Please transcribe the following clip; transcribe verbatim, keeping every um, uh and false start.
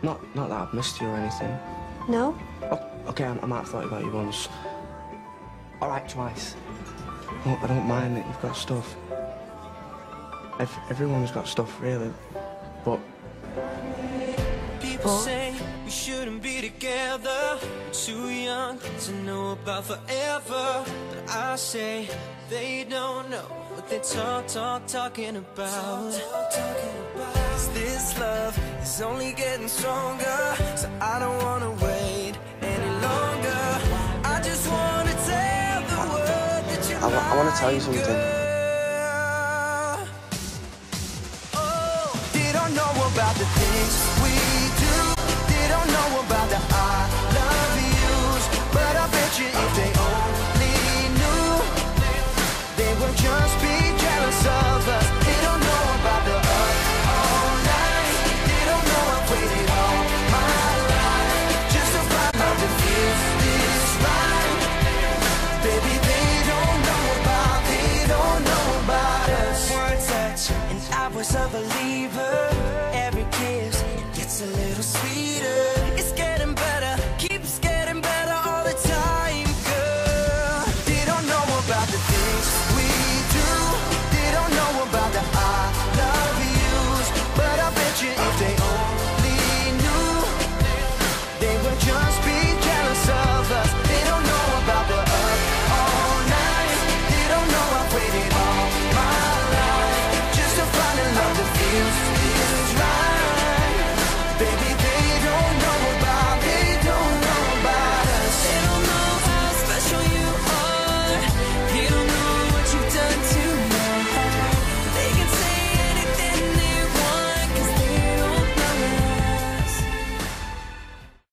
Not, not that I've missed you or anything. No? Oh, okay, I, I might have thought about you once. All right, twice. Oh, I don't mind that you've got stuff. Ev everyone's got stuff, really. But... People say we shouldn't be together. We're too young to know about forever. But I say they don't know what they talk, talk, talking about. Cause this love is only getting stronger, so I don't wanna wait any longer. I just wanna tell the world that you're I, I, I want to tell you something. Oh, they don't know about the things we do. They don't know about the I love yous. But I bet you if they only knew, they would just be jealous of us. They don't know about the up all night. They don't know I've waited all my life just to find out that feels this right. Baby, they don't know about, they don't know about us. One touch and I was a believer. Every kiss gets a little sweet.